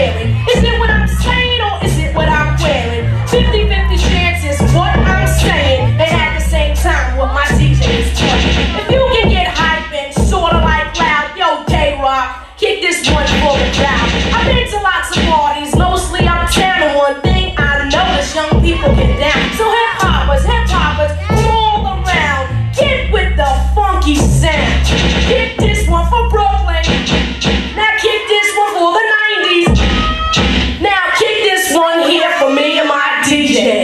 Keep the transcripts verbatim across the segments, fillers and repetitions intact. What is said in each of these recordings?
sharing? Is it what I'm saying or is it what I'm wearing? fifty fifty chances what I'm saying, and at the same time what my D J is playing. If you can get hype and sorta like loud, yo K-Rock, kick this one for the crowd. I've been to lots of parties, mostly uptown, and one thing I notice, young people get down. So hip hoppers, hip hoppers, all around, get with the funky sound. Kick this one for Brooklyn. Now kick this one for the nineties. Now kick this one here for me and my D J.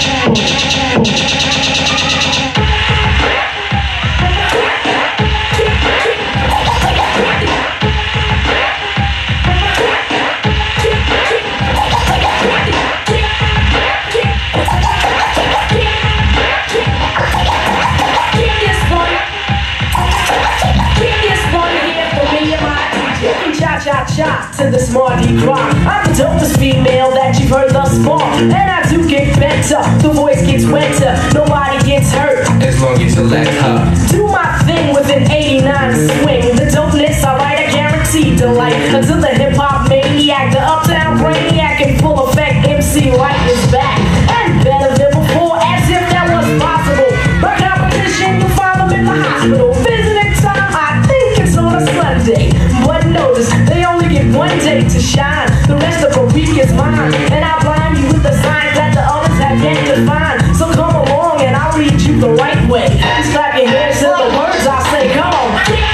Cha-cha to this Mardi Gras. I'm the dopest female that you've heard thus far, and I do get better, the voice gets wetter, nobody gets hurt as long as you let her do my thing with an eighty-nine swing. The dopeness, alright, I guarantee delight until the hip-hop maniac, the uptown brainiac in full effect, M C Light is back, and better than before, as if that was possible. My competition, you'll find them in the hospital. Visiting time, I think it's on a Sunday, but notice they only get one day to shine. The rest of the week is mine, and I blind you with the signs that the others have yet to find. So come along and I'll lead you the right way. Just clap your hands to the words I say. Come on.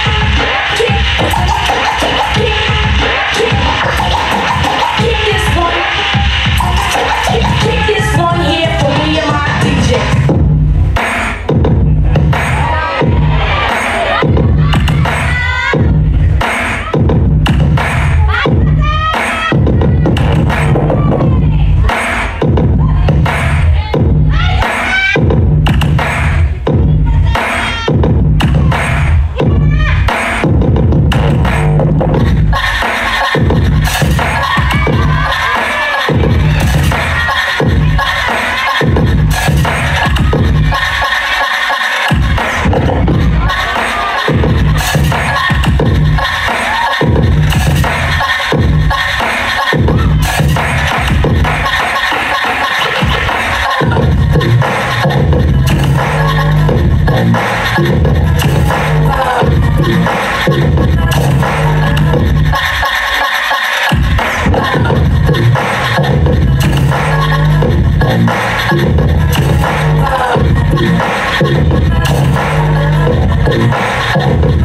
Kick this one. Kick this one here for me and my D J.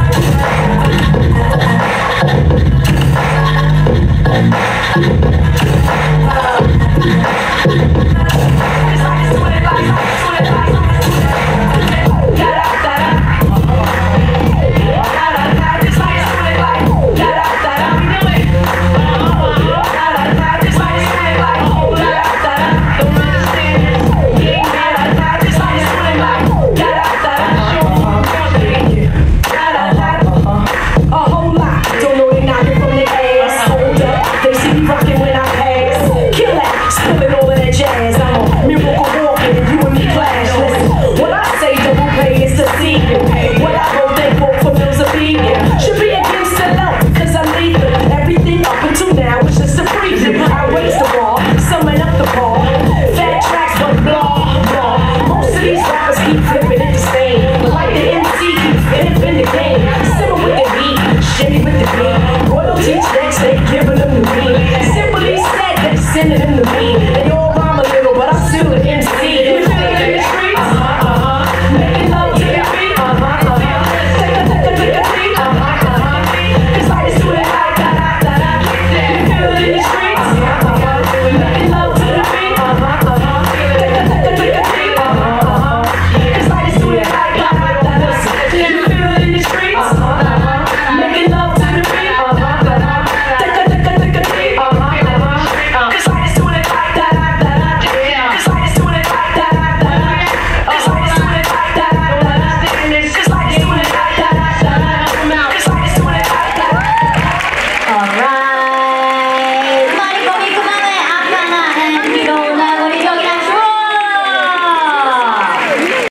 let her